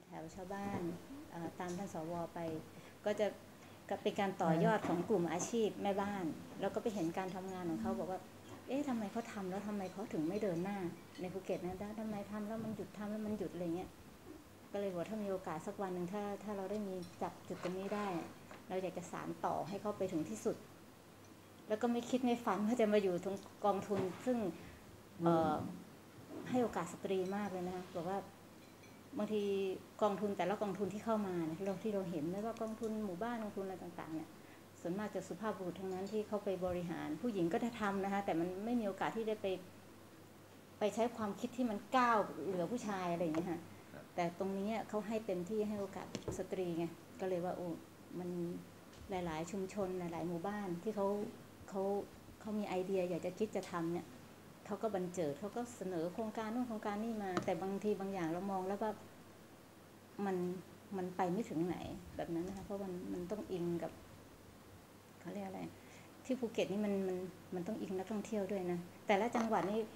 แถวชาวบ้านตามท่านสวไปก็จะเป็นการต่อยอดของกลุ่มอาชีพแม่บ้านแล้วก็ไปเห็นการทำงานของเขาบอกว่าเอ๊ะทำไมเขาทำแล้วทำไมเขาถึงไม่เดินหน้าในภูเก็ตนะทำไมทำแล้วมันหยุดทำแล้วมันหยุดอะไรเงี้ยก็เลยบอกถ้ามีโอกาสสักวันหนึ่งถ้าเราได้มีจับจุดตรงนี้ได้เราอยากจะสานต่อให้เขาไปถึงที่สุดแล้วก็ไม่คิดไม่ฝันว่าจะมาอยู่ตรงกองทุนซึ่งให้โอกาสสตรีมากเลยนะคะบอกว่าบางทีกองทุนแต่ละกองทุนที่เข้ามาเนี่ยที่เราเห็นไม่ว่ากองทุนหมู่บ้านกองทุนอะไรต่างๆเนี่ยส่วนมากจะสุภาพบุรุษทั้งนั้นที่เข้าไปบริหารผู้หญิงก็ได้ทำนะคะแต่มันไม่มีโอกาสที่ได้ไปใช้ความคิดที่มันก้าวเหนือผู้ชายอะไรอย่างเงี้ยค่ะแต่ตรงนี้เขาให้เต็มที่ให้โอกาสสตรีไงก็เลยว่าโอ้มันหลายๆชุมชนหลายๆหมู่บ้านที่เขามีไอเดียอยากจะคิดจะทำเนี่ยเขาก็บันเจิดเขาก็เสนอโครงการนู่นโครงการนี่มาแต่บางทีบางอย่างเรามองแล้วว่ามันไปไม่ถึงไหนแบบนั้นนะคะเพราะมันต้องอิงกับเขาเรียกอะไรที่ภูเก็ตนี่มันต้องอิงนักท่องเที่ยวด้วยนะแต่ละจังหวัดนี่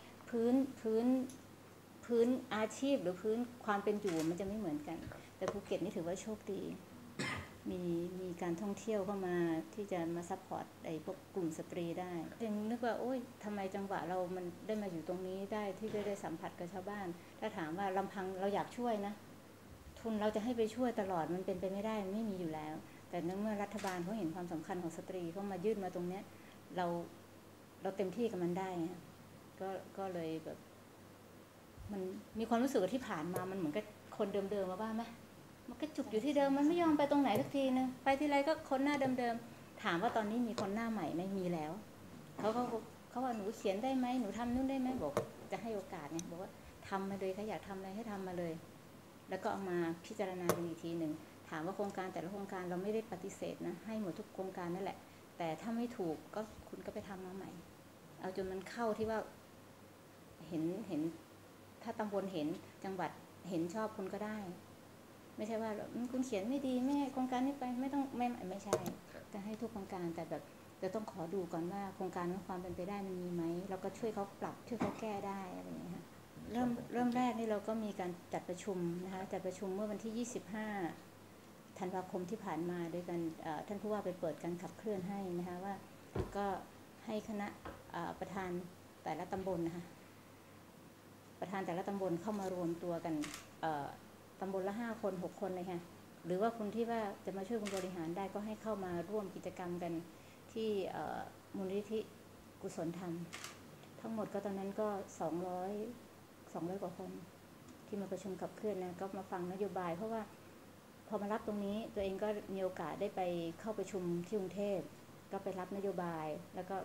พื้นอาชีพหรือพื้นความเป็นอยู่มันจะไม่เหมือนกันแต่ภูเก็ตนี่ถือว่าโชคดีมีการท่องเที่ยวเข้ามาที่จะมาซัพพอร์ตไอ้พวกกลุ่มสตรีได้ยังนึกว่าโอ๊ยทำไมจังหวะเรามันได้มาอยู่ตรงนี้ได้ที่ได้สัมผัสกับชาวบ้านถ้าถามว่าลำพังเราอยากช่วยนะทุนเราจะให้ไปช่วยตลอดมันเป็นไปไม่ได้ไม่มีอยู่แล้วแต่เมื่อรัฐบาลเขาเห็นความสำคัญของสตรีเขามายื่นมาตรงเนี้ยเราเต็มที่กับมันได้ไงก็เลยแบบมันมีความรู้สึกว่าที่ผ่านมามันเหมือนกับคนเดิมๆมาบ้างไหมมันก็จุกอยู่ที่เดิมมันไม่ยอมไปตรงไหนสักทีนึงไปที่ไรก็คนหน้าเดิมๆถามว่าตอนนี้มีคนหน้าใหม่ไม่มีแล้วเขาว่าหนูเขียนได้ไหมหนูทำนู่นได้ไหมบอกจะให้โอกาสเนี่ยบอกว่าทำมาเลยเขาอยากทำอะไรให้ทำมาเลยแล้วก็เอามาพิจารณากันอีกทีหนึ่งถามว่าโครงการแต่ละโครงการเราไม่ได้ปฏิเสธนะให้หมดทุกโครงการนั่นแหละแต่ถ้าไม่ถูกก็คุณก็ไปทำมาใหม่เอาจนมันเข้าที่ว่าเห็นถ้าตำบลเห็นจังหวัดเห็นชอบคุณก็ได้ไม่ใช่ว่าคุณเขียนไม่ดีไม่ให้โครงการนี้ไปไม่ใช่จะให้ทุกโครงการแต่แบบจะต้องขอดูก่อนว่าโครงการนั้นความเป็นไปได้มันมีไหมเราก็ช่วยเขาปรับช่วยเขาแก้ได้อะไรอย่างเงี้ยเริ่มแรกนี่เราก็มีการจัดประชุมนะคะจัดประชุมเมื่อวันที่25ธันวาคมที่ผ่านมาโดยการท่านผู้ว่าไปเปิดการขับเคลื่อนให้นะคะว่าก็ให้คณะประธานแต่ละตำบลนะคะประธานแต่ละตำบลเข้ามารวมตัวกันตำบลละ5 คน6 คนเลยค่ะหรือว่าคุณที่ว่าจะมาช่วยคุณบริหารได้ก็ให้เข้ามาร่วมกิจกรรมกันที่มูลนิธิกุศลธรรมทั้งหมดก็ตอนนั้นก็200 กว่าคนที่มาประชุมขับเคลื่อนนะก็มาฟังนโยบายเพราะว่าพอมารับตรงนี้ตัวเองก็มีโอกาสได้ไปเข้าประชุมที่กรุงเทพก็ไปรับนโยบายแล้วก็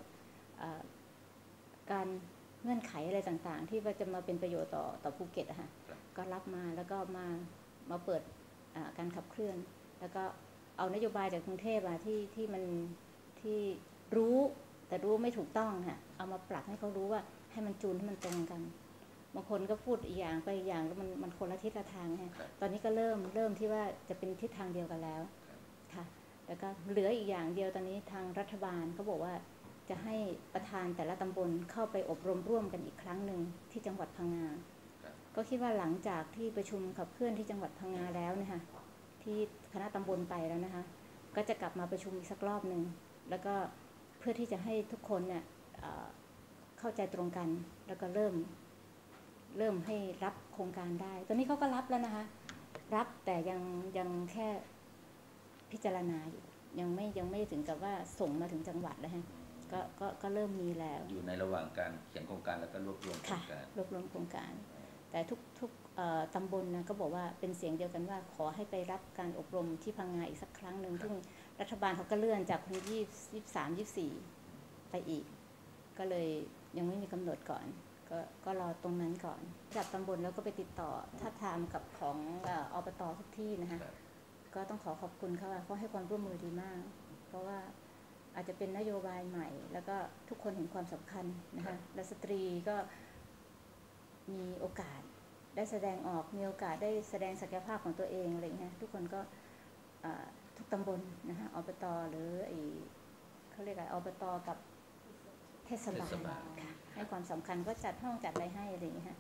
การเงื่อนไขอะไรต่างๆที่ว่าจะมาเป็นประโยชน์ต่อภูเก็ตอะค่ะก็รับมาแล้วก็มาเปิดการขับเคลื่อนแล้วก็เอานโยบายจากกรุงเทพที่มันที่รู้แต่รู้ไม่ถูกต้องค่ะเอามาปรับให้เขารู้ว่าให้มันจูนให้มันตรงกันบางคนก็พูดอีกอย่างไปอีกอย่างแล้วมันคนละทิศละทางค่ะตอนนี้ก็เริ่มที่ว่าจะเป็นทิศทางเดียวกันแล้วค่ะแล้วก็เหลืออีกอย่างเดียวตอนนี้ทางรัฐบาลเขาบอกว่าจะให้ประธานแต่ละตำบลเข้าไปอบรมร่วมกันอีกครั้งหนึ่งที่จังหวัดพังงาก็คิดว่าหลังจากที่ประชุมขับเคลื่อนที่จังหวัดพังงาแล้วนะคะที่คณะตำบลไปแล้วนะคะก็จะกลับมาประชุมอีกสักรอบหนึ่งแล้วก็เพื่อที่จะให้ทุกคนเนี่ยเข้าใจตรงกันแล้วก็เริ่มให้รับโครงการได้ตอนนี้เขาก็รับแล้วนะคะรับแต่ยังแค่พิจารณาอยู่ยังไม่ถึงกับว่าส่งมาถึงจังหวัดแล้วฮะก็เริ่มมีแล้วอยู่ในระหว่างการเขียนโครงการแล้วก็รวบรวมโครงการรวบรวมโครงการแต่ทุกตำบลนะก็บอกว่าเป็นเสียงเดียวกันว่าขอให้ไปรับการอบรมที่พังงาอีกสักครั้งหนึ่งซึ่งรัฐบาลเขาก็เลื่อนจากวันที่23-24ไปอีกก็เลยยังไม่มีกำหนดก่อนก็รอตรงนั้นก่อนจากตำบลแล้วก็ไปติดต่อทับทามกับของอบต.ทุกที่นะคะก็ต้องขอบคุณเขาเขาให้ความร่วมมือดีมากเพราะว่าอาจจะเป็นนโยบายใหม่แล้วก็ทุกคนเห็นความสำคัญนะคะและสตรีก็มีโอกาสได้แสดงออกมีโอกาสได้แสดงศักยภาพของตัวเองอะไรอย่างเงี้ยทุกคนก็ทุกตำบลนะคะอบต.หรือเขาเรียกอะไรอบต.กับเทศบาลให้ความสำคัญก็จัดห้องจัดอะไรให้อะไรอย่างเงี้ยส่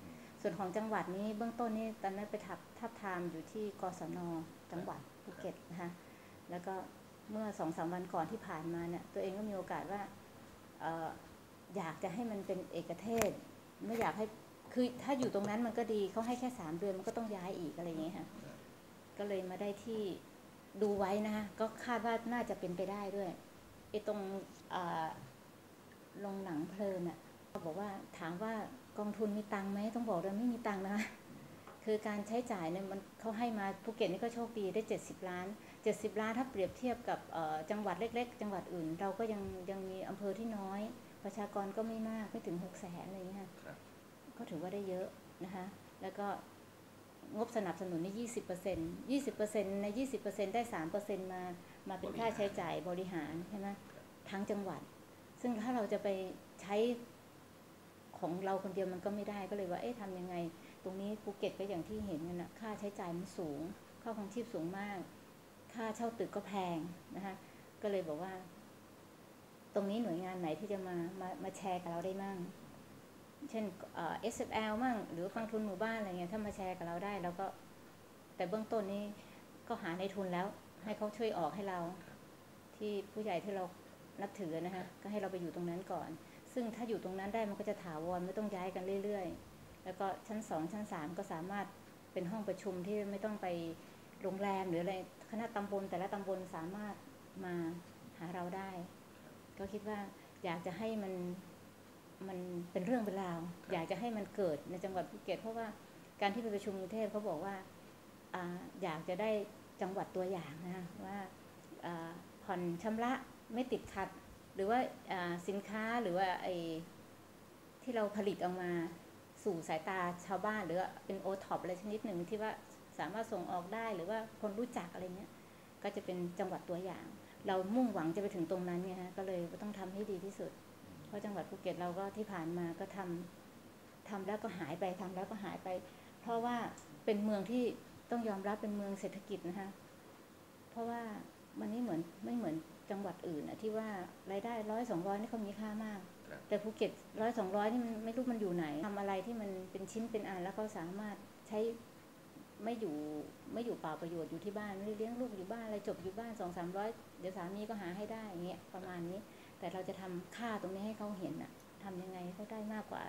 ส่วนของจังหวัดนี้เบื้องต้นนี่ตอนนั้นไปทับทามอยู่ที่กศน.จังหวัดภูเก็ตนะคะแล้วก็เมื่อ 2-3 วันก่อนที่ผ่านมาเนี่ยตัวเองก็มีโอกาสว่าอยากจะให้มันเป็นเอกเทศไม่อยากให้คือถ้าอยู่ตรงนั้นมันก็ดีเขาให้แค่3 เดือนมันก็ต้องย้ายอีกอะไรอย่างเงี้ยค่ะก็เลยมาได้ที่ดูไว้นะคะก็คาดว่าน่าจะเป็นไปได้ด้วยไอ้ตรงโรงหนังเพลินอ่ะเขาบอกว่าถามว่ากองทุนมีตังค์ไหมต้องบอกเลยไม่มีตังค์นะคะคือการใช้จ่ายเนี่ยมันเขาให้มาภูเก็ตนี่ก็โชคดีได้70 ล้านถ้าเปรียบเทียบกับจังหวัดเล็กๆจังหวัดอื่นเราก็ยังมีอำเภอที่น้อยประชากรก็ไม่มากไม่ถึง600,000อะไรอย่างเงี้ยก็ถือว่าได้เยอะนะคะแล้วก็งบสนับสนุนนี่ 20% ใน 20% ได้ 3% มาเป็นค่าใช้จ่ายบริหารใช่ไหมทั้งจังหวัดซึ่งถ้าเราจะไปใช้ของเราคนเดียวมันก็ไม่ได้ก็เลยว่าทำยังไงตรงนี้ภูเก็ตก็อย่างที่เห็นกันนะค่าใช้จ่ายมันสูงค่าครองชีพสูงมากค่าเช่าตึกก็แพงนะคะก็เลยบอกว่าตรงนี้หน่วยงานไหนที่จะมาแชร์กับเราได้มั่งเช่นSFL มั่งหรือกองทุนหมู่บ้านอะไรเงี้ยถ้ามาแชร์กับเราได้เราก็แต่เบื้องต้นนี้ก็หาในทุนแล้วให้เขาช่วยออกให้เราที่ผู้ใหญ่ที่เรานับถือนะคะก็ให้เราไปอยู่ตรงนั้นก่อนซึ่งถ้าอยู่ตรงนั้นได้มันก็จะถาวรไม่ต้องย้ายกันเรื่อยๆแล้วก็ชั้น2ชั้น3ก็สามารถเป็นห้องประชุมที่ไม่ต้องไปโรงแรมหรืออะไรคณะตำบลแต่ละตำบลสามารถมาหาเราได้ก็คิดว่าอยากจะให้มันเป็นเรื่องเป็นราวอยากจะให้มันเกิดในจังหวัดภูเก็ตเพราะว่าการที่ไปประชุมกรุงเทพเขาบอกว่าอยากจะได้จังหวัดตัวอย่างนะว่าผ่อนชำระไม่ติดขัดหรือว่าสินค้าหรือว่าไอ้ที่เราผลิตออกมาสู่สายตาชาวบ้านหรือเป็นโอท็อปอะไรชนิดหนึ่งที่ว่าสามารถส่งออกได้หรือว่าคนรู้จักอะไรเงี้ยก็จะเป็นจังหวัดตัวอย่างเรามุ่งหวังจะไปถึงตรงนั้นไงฮะก็เลยต้องทำให้ดีที่สุดเพราะจังหวัดภูเก็ตเราก็ที่ผ่านมาก็ทำแล้วก็หายไปทำแล้วก็หายไปเพราะว่าเป็นเมืองที่ต้องยอมรับเป็นเมืองเศรษฐกิจนะคะเพราะว่ามันไม่เหมือนจังหวัดอื่นนะที่ว่ารายได้100-200นี่เขามีค่ามากแต่ภูเก็ต100-200นี่มันไม่รู้มันอยู่ไหนทำอะไรที่มันเป็นชิ้นเป็นอันแล้วก็สามารถใช้ไม่อยู่เปล่าประโยชน์อยู่ที่บ้านไม่เลี้ยงลูกอยู่บ้านอะไรจบอยู่บ้าน200-300เดี๋ยวสามีก็หาให้ได้อย่างเงี้ยประมาณนี้แต่เราจะทำค่าตรงนี้ให้เขาเห็นน่ะทำยังไงเขาได้มากกว่า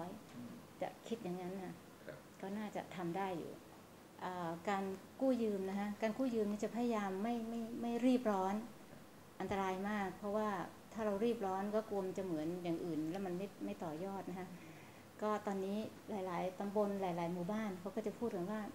200จะคิดอย่างนั้นนะก็น่าจะทำได้อยู่การกู้ยืมนะคะการกู้ยืมนี่จะพยายามไม่รีบร้อนอันตรายมากเพราะว่าถ้าเรารีบร้อนก็กลัวมันจะเหมือนอย่างอื่นแล้วมันไม่ต่อยอดนะคะก็ตอนนี้หลายๆตำบลหลายๆหมู่บ้านเขาก็จะพูดถึงว่า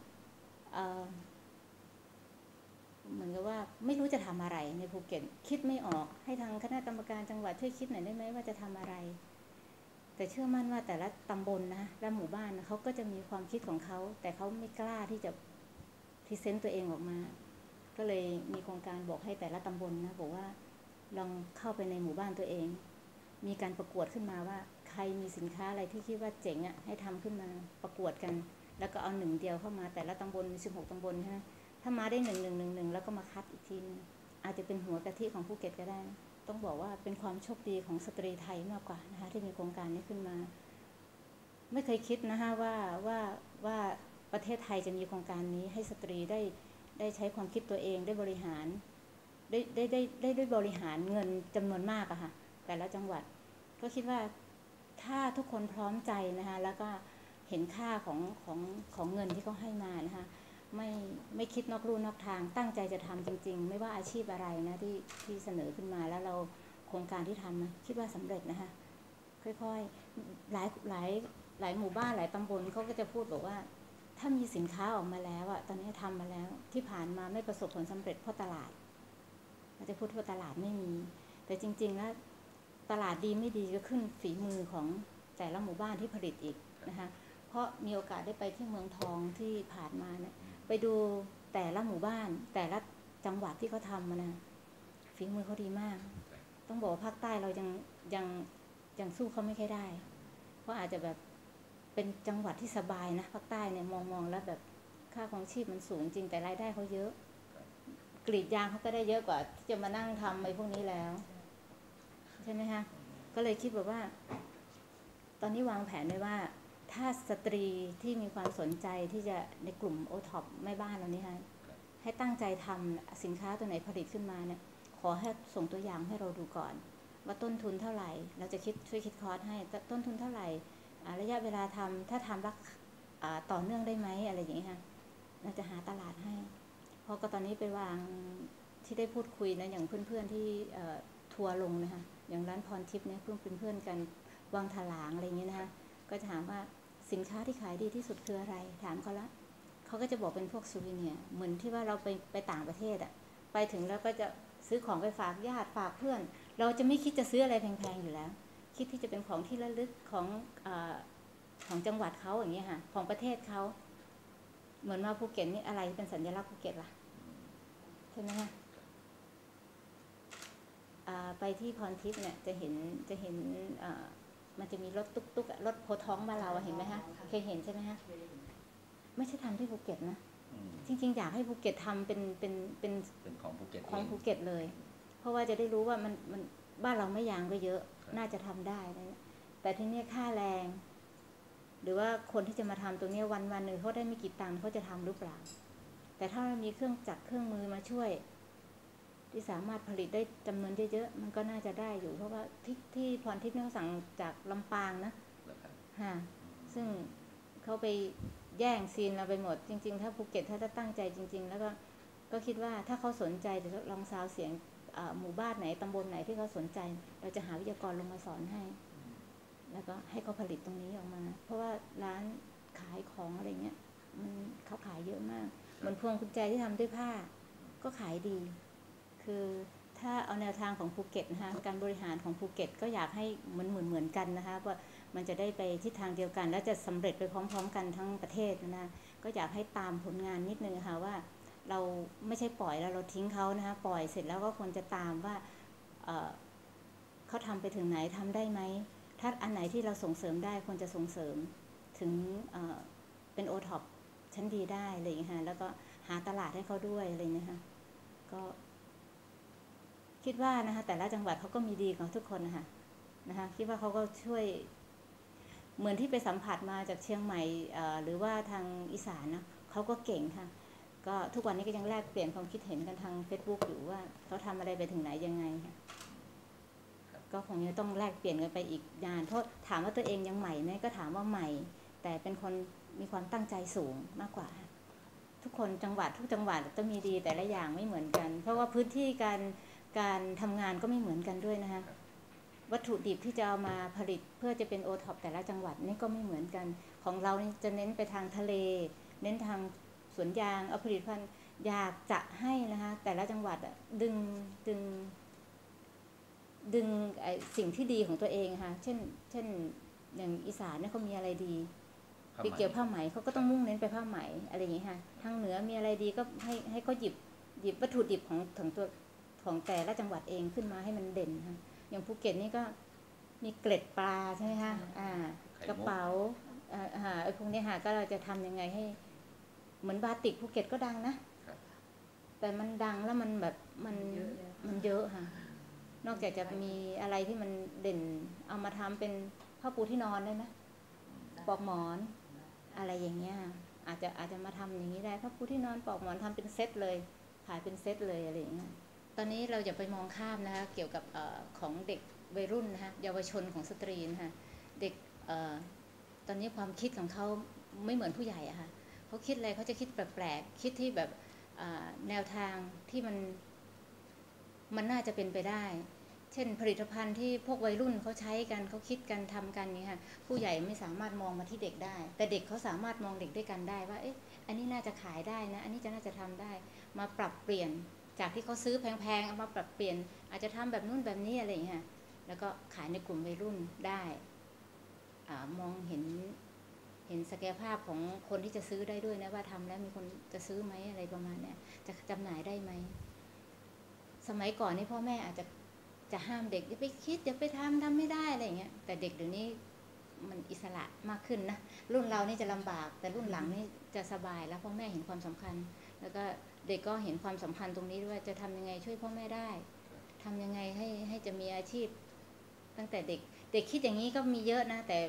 เหมือนกับว่าไม่รู้จะทำอะไรในภูเก็ตคิดไม่ออกให้ทางคณะกรรมการจังหวัดช่วยคิดหน่อยได้ไหมว่าจะทำอะไรแต่เชื่อมั่นว่าแต่ละตำบลนะและหมู่บ้านเขาก็จะมีความคิดของเขาแต่เขาไม่กล้าที่จะพรีเซนต์ตัวเองออกมาก็เลยมีโครงการบอกให้แต่ละตำบลนะบอกว่าลองเข้าไปในหมู่บ้านตัวเองมีการประกวดขึ้นมาว่าใครมีสินค้าอะไรที่คิดว่าเจ๋งอ่ะให้ทำขึ้นมาประกวดกันแล้วก็เอา1 เดียวเข้ามาแต่ละตำบลมี16 ตำบลใช่ไหมถ้ามาได้1แล้วก็มาคัดอีกทีนึงอาจจะเป็นหัวกะทิของภูเก็ตก็ได้ต้องบอกว่าเป็นความโชคดีของสตรีไทยมากกว่านะคะที่มีโครงการนี้ขึ้นมาไม่เคยคิดนะคะว่าประเทศไทยจะมีโครงการนี้ให้สตรีได้ใช้ความคิดตัวเองได้บริหารได้บริหารเงินจำนวนมากอะค่ะแต่ละจังหวัดก็คิดว่าถ้าทุกคนพร้อมใจนะคะแล้วก็เห็นค่าของเงินที่เขาให้มานะคะไม่คิดนอกลู่นอกทางตั้งใจจะทำจริงๆไม่ว่าอาชีพอะไรนะที่เสนอขึ้นมาแล้วเราโครงการที่ทำนะคิดว่าสำเร็จนะคะค่อยๆหลายหมู่บ้านหลายตำบลเขาก็จะพูดบอกว่าถ้ามีสินค้าออกมาแล้วอะตอนนี้ทำมาแล้วที่ผ่านมาไม่ประสบผลสำเร็จเพราะตลาดเราจะพูดว่าตลาดไม่มีแต่จริงๆแล้วตลาดดีไม่ดีก็ขึ้นฝีมือของแต่ละหมู่บ้านที่ผลิตอีกนะคะเพราะมีโอกาสได้ไปที่เมืองทองที่ผ่านมาเนี่ยไปดูแต่ละหมู่บ้านแต่ละจังหวัดที่เขาทำมานะฝีมือเขาดีมากต้องบอกว่าภาคใต้เรายังสู้เขาไม่ค่อยได้เพราะอาจจะแบบเป็นจังหวัดที่สบายนะภาคใต้เนี่ยมองแล้วแบบค่าครองชีพมันสูงจริงแต่รายได้เขาเยอะกรีดยางเขาก็ได้เยอะกว่าที่จะมานั่งทำไอ้พวกนี้แล้วใช่ไหมคะก็เลยคิดแบบว่าตอนนี้วางแผนไว้ว่าถ้าสตรีที่มีความสนใจที่จะในกลุ่มโอท็อปแม่บ้านเรานี่ค่ะให้ตั้งใจทำสินค้าตัวไหนผลิตขึ้นมาเนี่ยขอให้ส่งตัวอย่างให้เราดูก่อนว่าต้นทุนเท่าไหร่เราจะช่วยคิดคอร์สให้ต้นทุนเท่าไหร่ระยะเวลาทำถ้าทำรักต่อเนื่องได้ไหมอะไรอย่างนี้ค่ะเราจะหาตลาดให้เพราะก็ตอนนี้ไปวางที่ได้พูดคุยนะอย่างเพื่อนๆที่ทัวร์ลงนะคะอย่างร้านพรทิพย์เนี่ยเพิ่งเป็นเพื่อนกันวางถลางอะไรอย่างนี้นะคะก็จะถามว่าสินค้าที่ขายดีที่สุดคืออะไรถามเขาละเขาก็จะบอกเป็นพวกซูวิเนียร์เหมือนที่ว่าเราไปต่างประเทศอะไปถึงแล้วก็จะซื้อของไปฝากญาติฝากเพื่อนเราจะไม่คิดจะซื้ออะไรแพงๆอยู่แล้วคิดที่จะเป็นของที่ระลึกของจังหวัดเขาอย่างนี้ค่ะของประเทศเขาเหมือนมาภูเก็ตนี่อะไรเป็นสัญลักษณ์ภูเก็ตล่ะใช่ไหมคะไปที่พรทิพย์เนี่ยจะเห็นมันจะมีรถตุ๊กๆรถโพท้องมาเราเห็นไหมคะเคยเห็นใช่ไหมคะไม่ใช่ทำที่ภูเก็ตนะจริงๆอยากให้ภูเก็ตทำเป็นของภูเก็ตเลยเพราะว่าจะได้รู้ว่ามันบ้านเราไม่ยางก็เยอะน่าจะทำได้นะแต่ที่นี่ค่าแรงหรือว่าคนที่จะมาทำตรงนี้วันหนึ่งเขาได้ไม่กี่ตังค์เขาจะทำหรือเปล่าแต่ถ้ามีเครื่องจักรเครื่องมือมาช่วยที่สามารถผลิตได้จำนวนเยอะๆมันก็น่าจะได้อยู่เพราะว่าที่พรทิพย์เขาสั่งจากลำปางนะฮะซึ่งเขาไปแย่งซีนเราไปหมดจริงๆถ้าภูเก็ตถ้าตั้งใจจริงๆแล้วก็คิดว่าถ้าเขาสนใจเดี๋ยวลองซาวเสียงหมู่บ้านไหนตำบลไหนที่เขาสนใจเราจะหาวิทยากรลงมาสอนให้แล้วก็ให้เขาผลิตตรงนี้ออกมาเพราะว่าร้านขายของอะไรเงี้ยมันเขาขายเยอะมากเหมือนพวงกุญแจที่ทำด้วยผ้าก็ขายดีคือถ้าเอาแนวทางของภูเก็ตนะคะการบริหารของภูเก็ตก็อยากให้เหมือนกันนะคะว่ามันจะได้ไปทิศทางเดียวกันและจะสำเร็จไปพร้อมๆกันทั้งประเทศนะก็อยากให้ตามผลงานนิดนึงค่ะว่าเราไม่ใช่ปล่อยแล้วเราทิ้งเขานะคะปล่อยเสร็จแล้วก็ควรจะตามว่าเขาทำไปถึงไหนทำได้ไหมถ้าอันไหนที่เราส่งเสริมได้ควรจะส่งเสริมถึงเป็นโอท็อปชั้นดีได้อะไรอย่างเงี้ยค่ะแล้วก็หาตลาดให้เขาด้วยอะไรนะคะก็คิดว่านะคะแต่ละจังหวัดเขาก็มีดีของทุกคนนะคะคิดว่าเขาก็ช่วยเหมือนที่ไปสัมผัสมาจากเชียงใหม่หรือว่าทางอีสานนะเขาก็เก่งค่ะก็ทุกวันนี้ก็ยังแลกเปลี่ยนความคิดเห็นกันทาง Facebook อยู่ว่าเขาทำอะไรไปถึงไหนยังไงค่ะก็คงจะต้องแลกเปลี่ยนกันไปอีกนานเพราะถามว่าตัวเองยังใหม่ไหมก็ถามว่าใหม่แต่เป็นคนมีความตั้งใจสูงมากกว่าทุกคนทุกจังหวัดต้องมีดีแต่ละอย่างไม่เหมือนกันเพราะว่าพื้นที่การทำงานก็ไม่เหมือนกันด้วยนะคะวัตถุดิบที่จะเอามาผลิตเพื่อจะเป็นโอท็อปแต่ละจังหวัดนี่ก็ไม่เหมือนกันของเราจะเน้นไปทางทะเลเน้นทางสวนยางเอาผลิตภัณฑ์อยากจะให้นะคะแต่ละจังหวัดดึงสิ่งที่ดีของตัวเองค่ะเช่นอย่างอีสานเนี่ยเขามีอะไรดีไปเกี่ยวผ้าไหมเขาก็ต้องมุ่งเน้นไปผ้าไหมอะไรอย่างนี้ค่ะทางเหนือมีอะไรดีก็ให้เขาหยิบวัตถุดิบของแต่ละจังหวัดเองขึ้นมาให้มันเด่นค่ะอย่างภูเก็ตนี่ก็มีเกล็ดปลาใช่ไหมคะกระเป๋าไอ้พวกนี้ค่ะก็เราจะทำยังไงให้เหมือนบาติกภูเก็ตก็ดังนะแต่มันดังแล้วมันแบบมันเยอะค่ะนอกจากจะมีอะไรที่มันเด่นเอามาทำเป็นผ้าปูที่นอนได้ไหมปลอกหมอนอะไรอย่างเงี้ยอาจจะมาทำอย่างนี้ได้ผ้าปูที่นอนปลอกหมอนทำเป็นเซตเลยขายเป็นเซตเลยอะไรอย่างเงี้ยตอนนี้เราอย่าไปมองข้ามนะคะเกี่ยวกับของเด็กวัยรุ่นนะคะเยาวชนของสตรีนะคะเด็กตอนนี้ความคิดของเขาไม่เหมือนผู้ใหญ่อะค่ะเขาคิดอะไรเขาจะคิดแปลกๆคิดที่แบบแนวทางที่มันน่าจะเป็นไปได้เช่นผลิตภัณฑ์ที่พวกวัยรุ่นเขาใช้กันเขาคิดกันทำกันนี่ค่ะผู้ใหญ่ไม่สามารถมองมาที่เด็กได้แต่เด็กเขาสามารถมองเด็กด้วยกันได้ว่าเอ๊ะอันนี้น่าจะขายได้นะอันนี้จะน่าจะทำได้มาปรับเปลี่ยนจากที่เขาซื้อแพงๆเอามาปรับเปลี่ยนอาจจะทำแบบนู้นแบบนี้อะไรอย่างเงี้ยแล้วก็ขายในกลุ่มวัยรุ่นได้มองเห็นศักยภาพของคนที่จะซื้อได้ด้วยนะว่าทำแล้วมีคนจะซื้อไหมอะไรประมาณนี้จะจำหน่ายได้ไหมสมัยก่อนนี่พ่อแม่อาจจะห้ามเด็กอย่าไปคิดอย่าไปทำไม่ได้อะไรอย่างเงี้ยแต่เด็กเดี๋ยวนี้มันอิสระมากขึ้นนะรุ่นเรานี่จะลำบากแต่รุ่นหลังนี่จะสบายแล้วพ่อแม่เห็นความสำคัญแล้วก็เด็กก็เห็นความสำคัญตรงนี้ด้วยจะทำยังไงช่วยพ่อแม่ได้ทำยังไงให้จะมีอาชีพตั้งแต่เด็กคิดอย่างนี้ก็มีเยอะนะแต่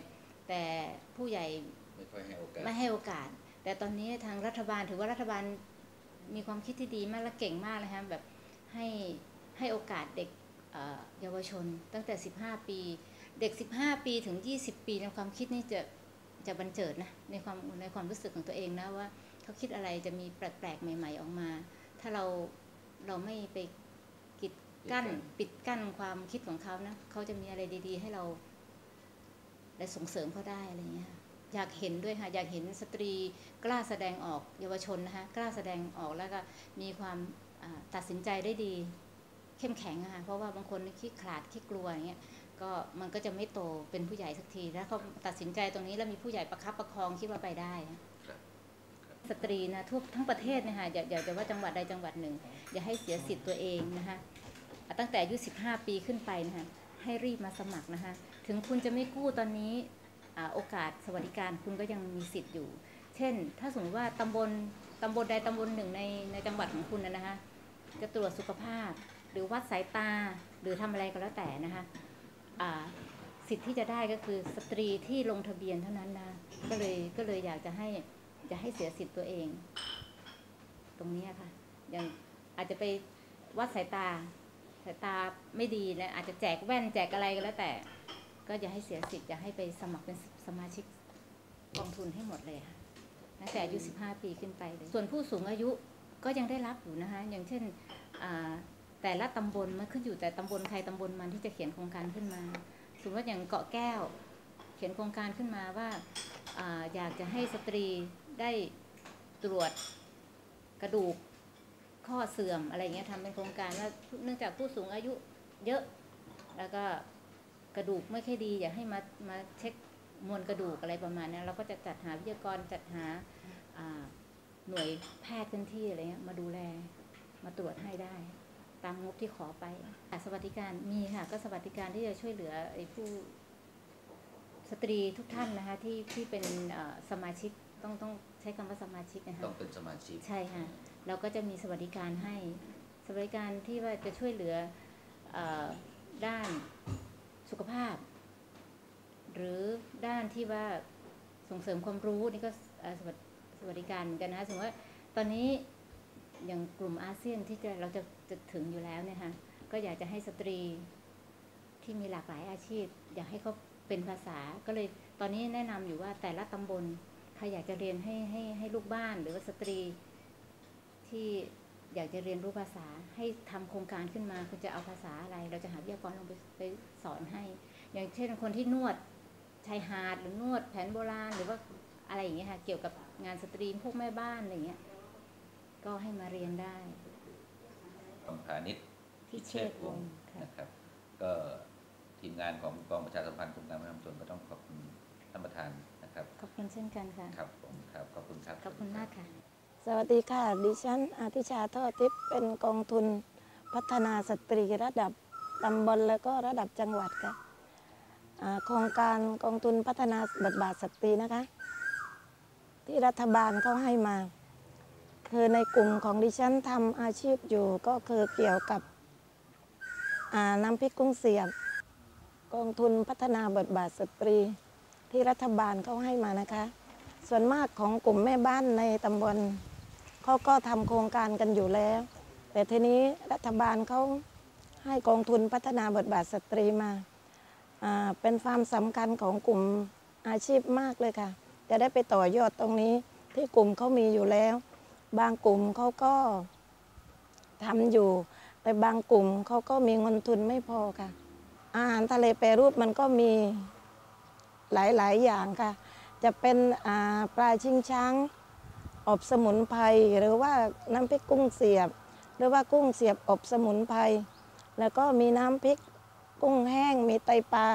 แต่ผู้ใหญ่ไม่ค่อยให้โอกาสไม่ให้โอกาส แต่ตอนนี้ทางรัฐบาลถือว่ารัฐบาลมีความคิดที่ดีมากและเก่งมากเลยฮะแบบให้โอกาสเด็กเยาวชนตั้งแต่15 ปีเด็ก15 ปีถึง20 ปีในความคิดนี่จะบันเจิดนะในความรู้สึกของตัวเองนะว่าเขาคิดอะไรจะมีแปลกๆใหม่ๆออกมาถ้าเราไม่ไปปิดกั้นความคิดของเขานะเขาจะมีอะไรดีๆให้เราได้ส่งเสริมเขาได้อะไรเงี้ยอยากเห็นด้วยค่ะอยากเห็นสตรีกล้าแสดงออกเยาวชนนะคะกล้าแสดงออกแล้วก็มีความตัดสินใจได้ดีเข้มแข็งค่ะเพราะว่าบางคนขี้ขลาดขี้กลัวอย่างเงี้ยก็มันก็จะไม่โตเป็นผู้ใหญ่สักทีแล้วเขาตัดสินใจตรงนี้แล้วมีผู้ใหญ่ประคับประคองคิดว่าไปได้สตรีนะทั่วทั้งประเทศนะคะอย่าว่าจังหวัดใดจังหวัดหนึ่งอย่าให้เสียสิทธิ์ตัวเองนะคะตั้งแต่อายุ15 ปีขึ้นไปนะคะให้รีบมาสมัครนะคะถึงคุณจะไม่กู้ตอนนี้โอกาสสวัสดิการคุณก็ยังมีสิทธิ์อยู่เช่นถ้าสมมติว่าตำบลใดตำบลหนึ่งในจังหวัดของคุณนะคะจะตรวจสุขภาพหรือวัดสายตาหรือทำอะไรก็แล้วแต่นะคะสิทธิ์ที่จะได้ก็คือสตรีที่ลงทะเบียนเท่านั้นนะก็เลยอยากจะให้เสียสิทธิ์ตัวเองตรงนี้ค่ะอย่างอาจจะไปวัดสายตาไม่ดีแล้วอาจจะแจกแว่นแจกอะไรก็แล้วแต่ก็อย่าให้เสียสิทธิ์อย่าให้ไปสมัครเป็นสมาชิกกองทุนให้หมดเลยค่ะตั้งแต่อายุ15 ปีขึ้นไปเลยส่วนผู้สูงอายุก็ยังได้รับอยู่นะคะอย่างเช่นแต่ละตำบลมันขึ้นอยู่แต่ตำบลใครตำบลมันที่จะเขียนโครงการขึ้นมาสมมติว่าอย่างเกาะแก้วเขียนโครงการขึ้นมาว่าอยากจะให้สตรีได้ตรวจกระดูกข้อเสื่อมอะไรเงี้ยทำเป็นโครงการว่าเนื่องจากผู้สูงอายุเยอะแล้วก็กระดูกไม่ค่อยดีอยากให้มาเช็คมวลกระดูกอะไรประมาณนี้เราก็จะจัดหาวิทยากรจัดหาหน่วยแพทย์พื้นที่อะไรเงี้ยมาดูแลมาตรวจให้ได้ตามงบที่ขอไปสวัสดิการมีค่ะก็สวัสดิการที่จะช่วยเหลือไอ้ผู้สตรีทุกท่านนะคะที่เป็นสมาชิกต้องใช้คำว่าสมาชิกนะคะต้องเป็นสมาชิกใช่ค่ะเราก็จะมีสวัสดิการให้สวัสดิการที่ว่าจะช่วยเหลือด้านสุขภาพหรือด้านที่ว่าส่งเสริมความรู้นี่ก็สวัสดิการเหมือนกันนะคะสมมติว่าตอนนี้อย่างกลุ่มอาเซียนที่เราจะถึงอยู่แล้วเนี่ยค่ะก็อยากจะให้สตรีที่มีหลากหลายอาชีพอยากให้เขาเป็นภาษาก็เลยตอนนี้แนะนำอยู่ว่าแต่ละตำบลใครอยากจะเรียนให้ลูกบ้านหรือว่าสตรีที่อยากจะเรียนรู้ภาษาให้ทำโครงการขึ้นมาคุณจะเอาภาษาอะไรเราจะหาวิทยากรลงไปสอนให้อย่างเช่นคนที่นวดชายหาดหรือนวดแผนโบราณหรือว่าอะไรอย่างเงี้ยค่ะเกี่ยวกับงานสตรีพวกแม่บ้านอะไรเงี้ยก็ให้มาเรียนได้พาณิชย์พิเชษวงศ์นะครับก็ทีมงานของกองประชาสัมพันธ์กรมการประชาชนก็ต้องขอบคุณท่านประธานนะครับขอบคุณเช่นกันค่ะครับผมครับขอบคุณครับขอบคุณมากค่ะสวัสดีค่ะดิฉันอาทิชาท่อทิพย์เป็นกองทุนพัฒนาสตรีระดับตำบลแล้วก็ระดับจังหวัดค่ะโครงการกองทุนพัฒนาบทบาทสตรีนะคะที่รัฐบาลเขาให้มาคือในกลุ่มของดิฉันทำอาชีพอยู่ก็คือเกี่ยวกับน้ำพริกกุ้งเสียบกองทุนพัฒนาบทบาทสตรีที่รัฐบาลเขาให้มานะคะส่วนมากของกลุ่มแม่บ้านในตำบลเขาก็ทำโครงการกันอยู่แล้วแต่ทีนี้รัฐบาลเขาให้กองทุนพัฒนาบทบาทสตรีมาเป็นความสำคัญของกลุ่มอาชีพมากเลยค่ะจะได้ไปต่อยอดตรงนี้ที่กลุ่มเขามีอยู่แล้วบางกลุ่มเขาก็ทำอยู่แต่บางกลุ่มเขาก็มีเงินทุนไม่พอค่ะอาหารทะเลแปรรูปมันก็มีหลายอย่างค่ะจะเป็นปลาชิงช้างอบสมุนไพรหรือว่าน้ำพริกกุ้งเสียบหรือว่ากุ้งเสียบอบสมุนไพรแล้วก็มีน้ำพริกกุ้งแห้งมีไตปลา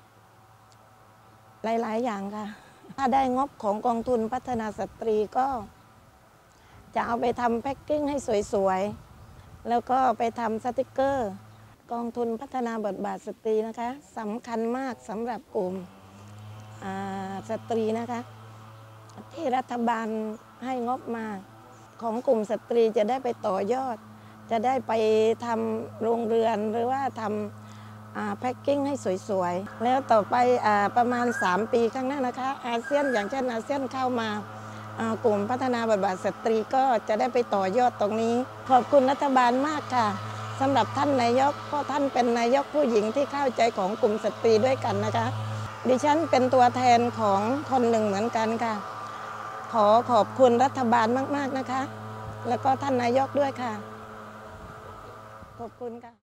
หลายอย่างค่ะถ้าได้งบของกองทุนพัฒนาสตรีก็จะเอาไปทำแพ็คกิ้งให้สวยๆแล้วก็ไปทำสติกเกอร์กองทุนพัฒนาบทบาทสตรีนะคะสำคัญมากสำหรับกลุ่มสตรีนะคะที่รัฐบาลให้งบมาของกลุ่มสตรีจะได้ไปต่อยอดจะได้ไปทำโรงเรือนหรือว่าทแพ็คกิ้งให้สวยๆแล้วต่อไปประมาณ3 ปีข้างหน้านะคะอาเซียนอย่างเช่นอาเซียนเข้ามากลุ่มพัฒนาบทบาทสตรีก็จะได้ไปต่อยอดตรงนี้ขอบคุณรัฐบาลมากค่ะสำหรับท่านนายกเพราะท่านเป็นนายกผู้หญิงที่เข้าใจของกลุ่มสตรีด้วยกันนะคะดิฉันเป็นตัวแทนของคนหนึ่งเหมือนกันค่ะขอขอบคุณรัฐบาลมากๆนะคะแล้วก็ท่านนายกด้วยค่ะขอบคุณค่ะ